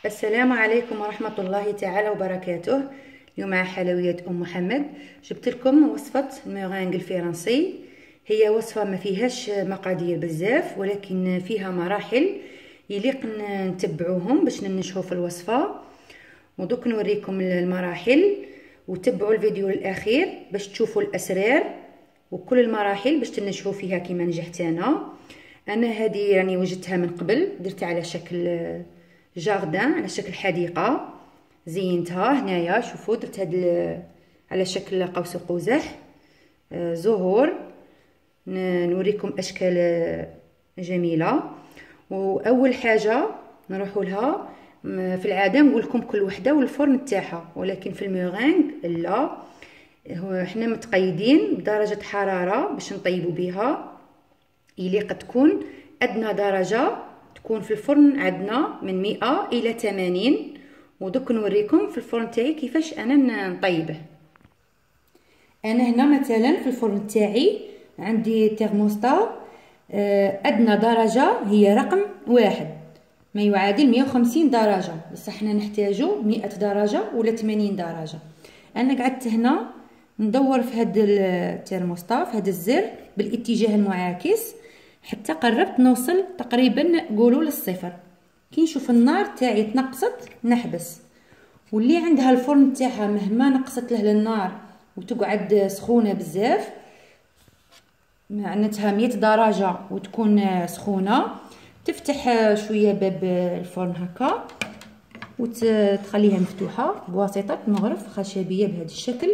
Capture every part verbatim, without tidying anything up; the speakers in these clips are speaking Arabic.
السلام عليكم ورحمة الله تعالى وبركاته. اليوم مع حلويات أم محمد جبت لكم وصفة الميرينغ الفرنسي. هي وصفة ما فيهاش مقادير بزاف، ولكن فيها مراحل يليق نتبعوهم باش ننجحوا في الوصفة. ودوك نوريكم المراحل، وتبعوا الفيديو الأخير باش تشوفوا الأسرار وكل المراحل باش تنجحوا فيها كما نجحت انا. انا هذه يعني وجدتها من قبل، درتها على شكل جاردان، على شكل حديقه، زينتها هنايا. شوفوا درت هاد على شكل قوس قزح زهور. نوريكم اشكال جميله. واول حاجه نروحوا لها، في العاده نقول لكم كل وحده والفرن تاعها، ولكن في الميرينغ لا، احنا متقيدين بدرجه حراره باش نطيبوا بها. يليق تكون ادنى درجه تكون في الفرن عندنا من مئة الى ثمانين. ودوك نوريكم في الفرن تاعي كيفاش انا نطيبه. انا هنا مثلا في الفرن تاعي عندي ترموستا، ادنى درجه هي رقم واحد، ما يعادل مئة وخمسين درجه، بس احنا نحتاجو مئة درجه ولا ثمانين درجه. انا قعدت هنا ندور في هذا الترموستا، في هذا الزر بالاتجاه المعاكس حتى قربت نوصل تقريبا نقولوا للصفر. كي نشوف النار تاعي تنقصت نحبس. واللي عندها الفرن تاعها مهما نقصت له النار وتقعد سخونه بزاف، معناتها مئة درجه وتكون سخونه، تفتح شويه باب الفرن هكا وتخليها مفتوحه بواسطه مغرف خشبيه بهذا الشكل.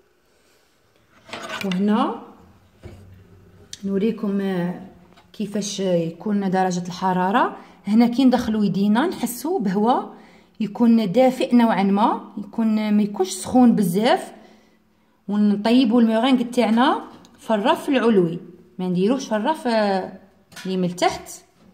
وهنا نوريكم كيفاش يكون درجة الحرارة. هنا كي ندخلو يدينا نحسو بهواء يكون دافئ نوعا ما، يكون ما يكونش سخون بزاف. ونطيبوا الميرينغ تاعنا في الرف العلوي، ما نديروش في الرف اللي من تحت.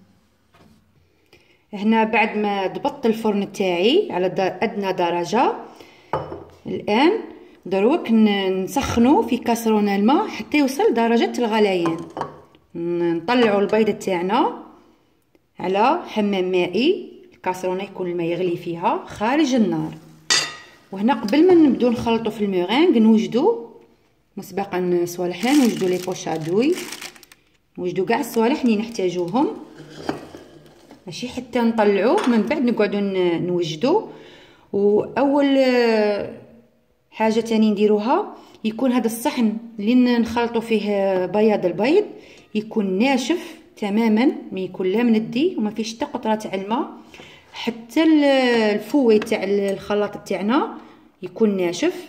هنا بعد ما ضبطت الفرن تاعي على ادنى درجة، الان دروك نسخنو في كاسرونه الماء حتى يوصل درجة الغليان. نطلعوا البيضة تاعنا على حمام مائي، الكاسرونه يكون الماء يغلي فيها خارج النار. وهنا قبل ما نبدو نخلطوا في الميرينغ نوجدوا مسبقا صوالحنا، نوجدوا لي بوشادوي، نوجدوا كاع الصوالح اللي نحتاجوهم، ماشي حتى نطلعوه من بعد نقعدوا نوجدوا. واول حاجه تاني نديروها يكون هذا الصحن اللي نخلطوا فيه بياض البيض يكون ناشف تماما، ما يكون لا مندي وما فيش حتى قطره تاع الماء، حتى الفوي تاع الخلاط تاعنا يكون ناشف.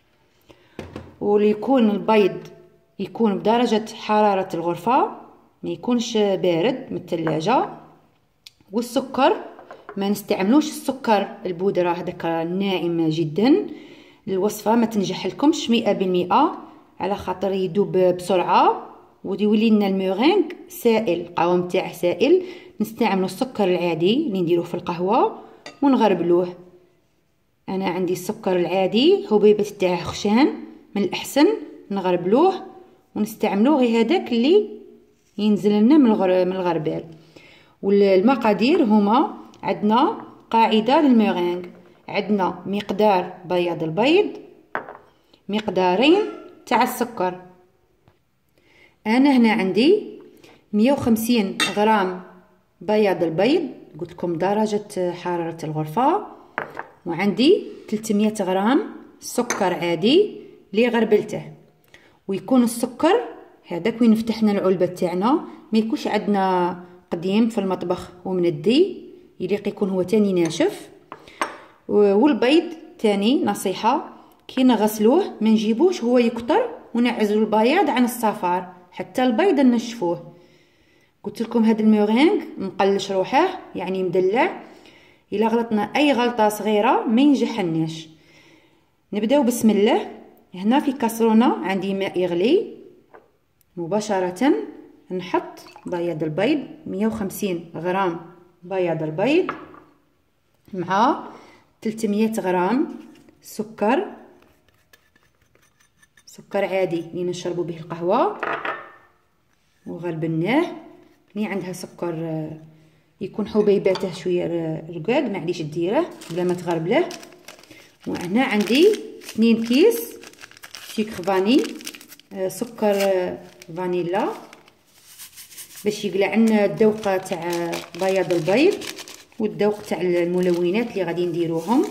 وليكون البيض يكون بدرجه حراره الغرفه، ما يكونش بارد من الثلاجه. والسكر ما نستعملوش السكر البودره هذاك الناعم جدا، الوصفه ما تنجح لكمش مئة بالمئة، على خاطر يذوب بسرعه ويولي لنا الميرينغ سائل، القوام تاعه سائل. نستعملوا السكر العادي اللي نديروه في القهوه ونغربلوه. انا عندي السكر العادي حبيبات تاعه خشان، من الاحسن نغربلوه ونستعملوه غير هذاك اللي ينزل لنا من من الغربال. والمقادير هما عندنا قاعده للميرينغ، عندنا مقدار بياض البيض، مقدارين تاع السكر. انا هنا عندي مئة وخمسين غرام بياض البيض، قلت لكم درجه حراره الغرفه، وعندي ثلاثمئة غرام سكر عادي اللي غربلته. ويكون السكر هذاك وين فتحنا العلبه تاعنا، ما يكونش عندنا قديم في المطبخ ومندي، يليق يكون هو تاني ناشف. والبيض تاني نصيحه، كي نغسلوه ما نجيبوش هو يكتر ونعزلوا البياض عن الصفار حتى البيض نشفوه. قلت لكم هذا الميرينغ مقلش روحه، يعني مدلع، الا غلطنا اي غلطه صغيره ما ينجحناش. نبداو بسم الله. هنا في كاسرونه عندي ماء يغلي، مباشره نحط بياض البيض، مئة وخمسين غرام بياض البيض مع ثلاثمئة غرام سكر، سكر عادي اللي نشربوا به القهوه، وغربناه. اللي عندها سكر يكون حبيباته شويه رقاق، معليش ديره بلا ما تغربله. وهنا عندي اثنين كيس سكر فاني، سكر فانيلا باش يقلع لنا الذوق تاع بياض البيض والذوق تاع الملونات اللي غادي نديروهم.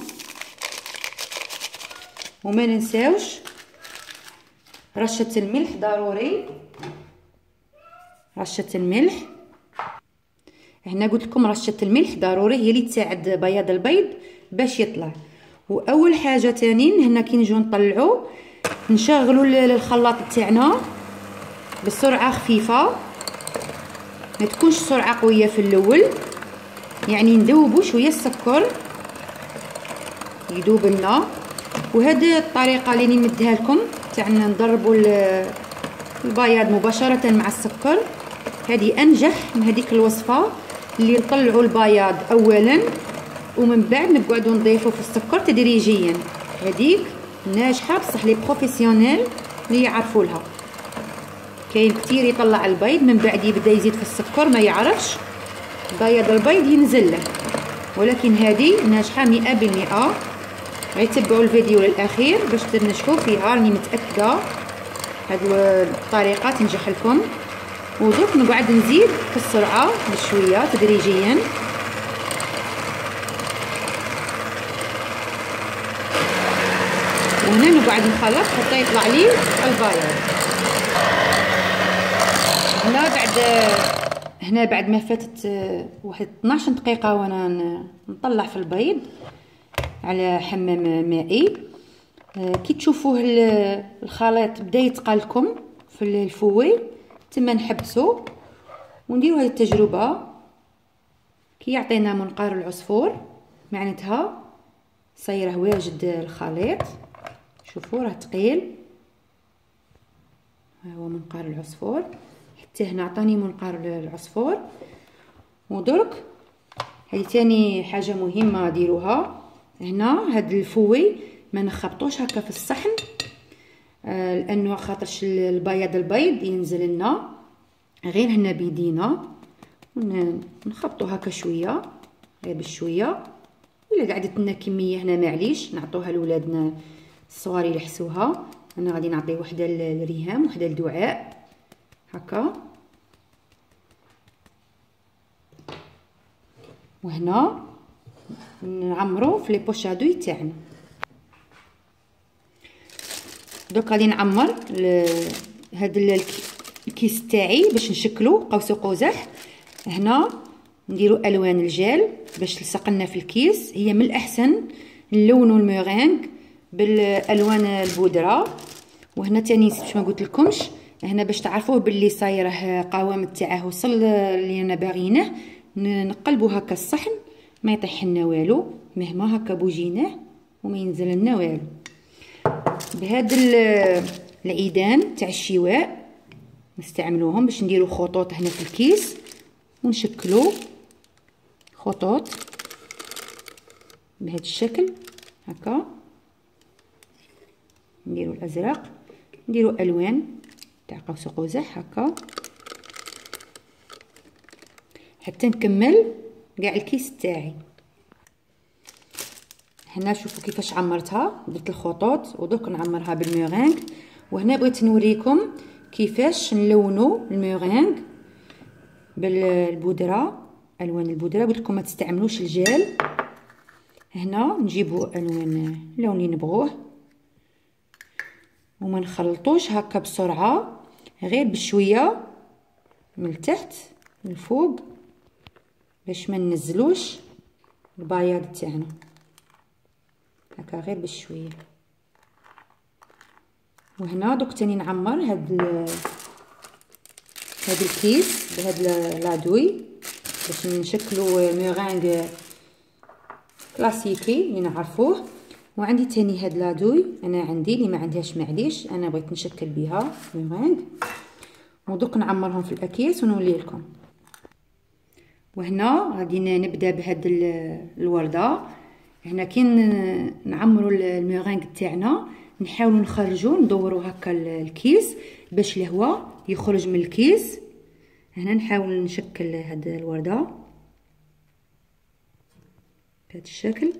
وما ننساوش رشه الملح ضروري، رشه الملح. هنا قلت لكم رشه الملح ضروري، هي اللي تساعد بياض البيض باش يطلع. واول حاجه تاني هنا كي نجيو نطلعو نشغلوا الخلاط تاعنا بسرعه خفيفه، ما تكونش سرعه قويه في الاول، يعني ندوبوا شويه السكر يذوب لنا. وهذه الطريقه اللي نمدها لكم تاع نضربوا البياض مباشره مع السكر، هذه انجح من هذيك الوصفه اللي نطلعوا البياض اولا ومن بعد نقعدوا نضيفوا في السكر تدريجيا. هذيك ناجحه بصح لي بروفيسيونيل اللي يعرفوا لها. كاين كثير يطلع البيض من بعد يبدا يزيد في السكر ما يعرفش بياض البيض ينزل له، ولكن هذه ناجحه مئة بالمئة. غير تبعوا الفيديو للاخير باش تنجحوا فيها، راني متاكده هذه الطريقه تنجح لكم. ودوك نقعد نزيد في السرعه بشويه تدريجيا. وهنا نقعد نخلط حتى يطلع لي البياض. هنا بعد هنا بعد ما فاتت واحد اثناش دقيقه وانا نطلع في البيض على حمام مائي. كي تشوفوه الخليط بدا يتقى لكم في الفوي تما نحبسو ونديرو هذه التجربه. كي يعطينا منقار العصفور معناتها صايره واجد الخليط. شوفوا راه ثقيل، ها هو منقار العصفور، حتى هنا عطاني منقار العصفور. ودرك هذه ثاني حاجه مهمه ديروها، هنا هاد الفوي ما نخبطوش هكا في الصحن، آه لانه خاطرش البياض البيض ينزل لنا، غير هنا بيدينا نخبطو هكا شويه غير بشويه. ولا قعدت لنا كميه هنا معليش نعطوها لولادنا الصغار يلحسوها. انا غادي نعطي وحده لريهام وحده لدعاء هكا. وهنا نعمرو في لي بوشادوي تاعنا. دوك غادي نعمر هذا الكيس تاعي باش نشكلو قوس قزح. هنا نديرو الوان الجل باش تلصق لنا في الكيس. هي من الاحسن نلونو الميرينغ بالالوان البودره. وهنا تاني باش ما قلت لكمش، هنا باش تعرفوه باللي صايره قوام تاعه وصل اللي انا باغينه، نقلبو هكا الصحن ما يطيح لنا والو، مهما هكا بوجيناه وما ينزل لنا والو. بهاد العيدان تاع الشواء نستعملوهم باش نديرو خطوط هنا في الكيس ونشكلو خطوط بهذا الشكل هكا. نديرو الازرق، نديرو الوان تاع قوس قزح هكا حتى نكمل كاع الكيس تاعي. هنا شوفوا كيفاش عمرتها، درت الخطوط ودوك نعمرها بالميرينغ. وهنا بغيت نوريكم كيفاش نلونو الميرينغ بالبودره، الوان البودره. قلت لكم ما تستعملوش الجل. هنا نجيبو الوان اللون اللي نبغوه وما نخلطوش هكا بسرعه، غير بشويه من التحت من الفوق باش ما ننزلوش البياض تاعنا هكا غير بشويه. وهنا دوك تاني نعمر هاد هاد الكيس بهاد لادوي باش نشكلو ميرينغ كلاسيكي اللي نعرفوه. وعندي تاني هاد لادوي انا عندي اللي ما عندهاش معليش، انا بغيت نشكل بها ميرينغ. ودوك نعمرهم في الاكياس ونولي لكم. وهنا غادي نبدا بهاد الورده. هنا كي نعمروا الميرينغ تاعنا نحاولوا نخرجوا ندوروا هكا الكيس باش الهواء يخرج من الكيس. هنا نحاول نشكل هاد الورده بهذا الشكل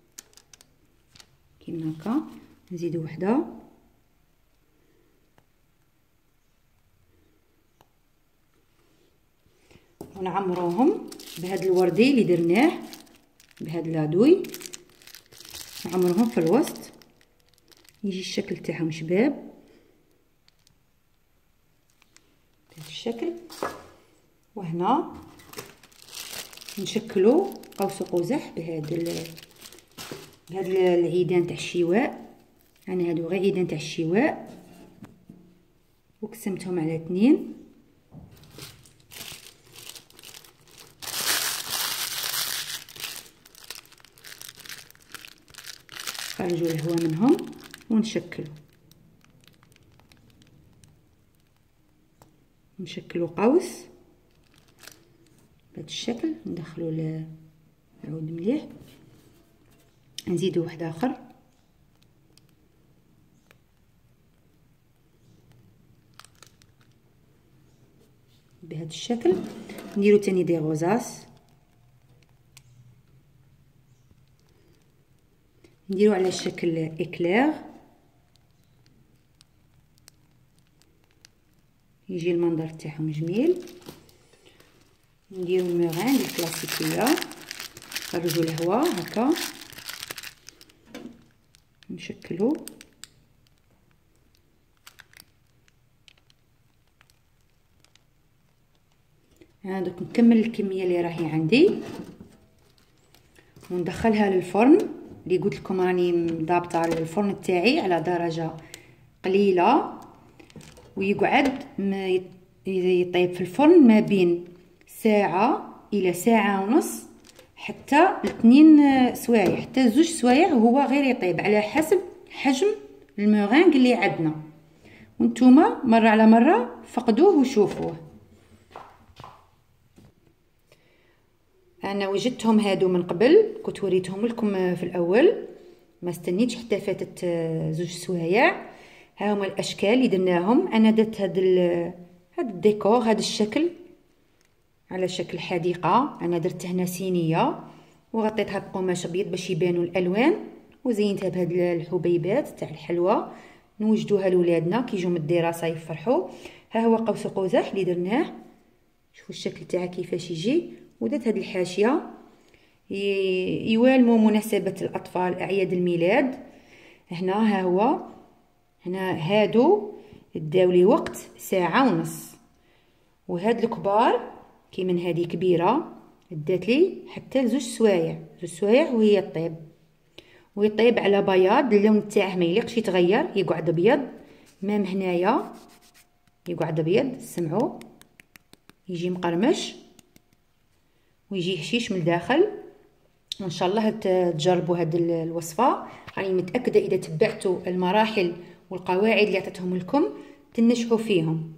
كيما هكا. نزيدو وحده ونعمروهم بهذا الوردي اللي درناه بهذا العدوي، نعمروهم في الوسط يجي الشكل تاعهم شباب بهذا الشكل. وهنا نشكلوا قوس قزح بهذا بهذا العيدان تاع الشواء. انا هادو غير عيدان تاع الشواء وقسمتهم على اثنين. خرجوا الهواء منهم ونشكلوا نشكلوا قوس بهذا الشكل. ندخلوا العود مليح، نزيدوا واحد اخر بهذا الشكل. نديروا تاني دي غوزاس، نديروا على شكل اكلير يجي المنظر تاعهم جميل. نديروا الميرين الكلاسيكيه، نخرجوا الهواء هكا نشكلوا. انا دوك نكمل الكميه اللي راهي عندي وندخلها للفرن اللي قلت لكم راني ضابطه الفرن تاعي على درجه قليله، ويقعد يطيب في الفرن ما بين ساعه الى ساعه ونص حتى الاثنين سوايع، حتى زوج سوايع هو غير يطيب على حسب حجم المورينغ اللي عندنا. وانتوما مره على مره فقدوه وشوفوه. انا وجدتهم هادو من قبل، كنت وريتهم لكم في الاول، ما استنيتش حتى فاتت زوج سوايع. ها هما الاشكال اللي درناهم. انا درت هاد هاد الديكور هذا الشكل على شكل حديقه. انا درت هنا صينيه وغطيتها بقماش ابيض باش يبانوا الالوان، وزينتها بهاد الحبيبات تاع الحلوى نوجدوها لولادنا كي يجوا من الدراسه يفرحوا. ها هو قوس قزح اللي درناه، شوفوا الشكل تاعه كيفاش يجي. ودرت هذه الحاشيه يوالموا مناسبه الاطفال اعياد الميلاد. هنا ها هو هنا هادو داو لي وقت ساعه ونص، وهاد الكبار كي من هذه كبيره دات لي حتى زوج سوايع زوج سوايع وهي طيب. ويطيب على بياض، اللون تاعه ما يليقش يتغير، يقعد ابيض. مام هنايا يقعد ابيض، سمعوا يجي مقرمش ويجي هشيش من الداخل. وان شاء الله تجربوا هاد الوصفه، راني متاكده اذا تبعتوا المراحل والقواعد اللي عطيتهم لكم تنجحوا فيهم.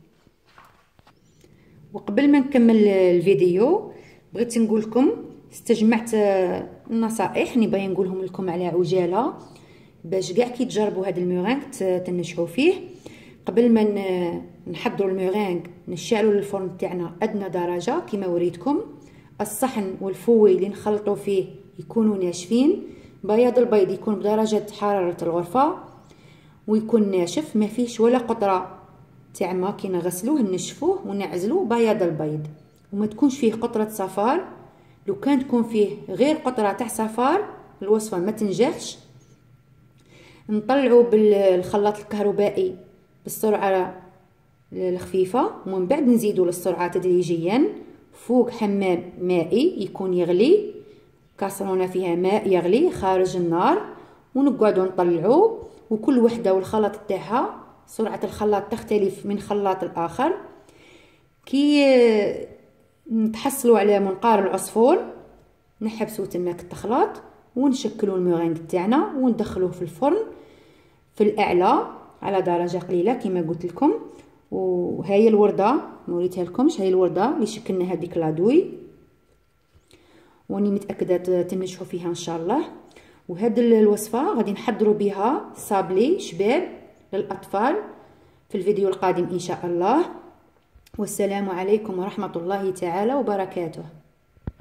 وقبل ما نكمل الفيديو بغيت نقول لكم استجمعت النصائح اللي باغي نقولهم لكم على عجاله باش كاع كي تجربوا هاد المورينغ تنجحوا فيه. قبل ما نحضروا المورينغ نشعلوا الفرن تاعنا ادنى درجه كما وريتكم. الصحن والفوي اللي نخلطوا فيه يكونوا ناشفين. بياض البيض يكون بدرجه حراره الغرفه ويكون ناشف، ما فيهش ولا قطره تاع ما. كي نغسلوه نشفوه ونعزلوه بياض البيض، وما تكونش فيه قطره صفار. لو كان تكون فيه غير قطره تاع صفار الوصفه ما تنجحش. نطلعوا بالخلاط الكهربائي بالسرعه الخفيفه، ومن بعد نزيدوا للسرعه تدريجيا فوق حمام مائي يكون يغلي، كاسرونه فيها ماء يغلي خارج النار، ونقعدوا نطلعوا. وكل وحده والخلاط تاعها، سرعه الخلاط تختلف من خلاط الاخر. كي نتحصلوا على منقار العصفور نحبسوا تماك التخلاط ونشكلوا المورينغ تاعنا وندخلوه في الفرن في الاعلى على درجه قليله كما قلت لكم. وهي الورده ما وريتها لكمش، هي الورده اللي شكلنا هذيك لادوي، واني متاكده تنجحوا فيها ان شاء الله. وهاد الوصفه غادي نحضروا بها صابلي شباب للاطفال في الفيديو القادم ان شاء الله. والسلام عليكم ورحمه الله تعالى وبركاته.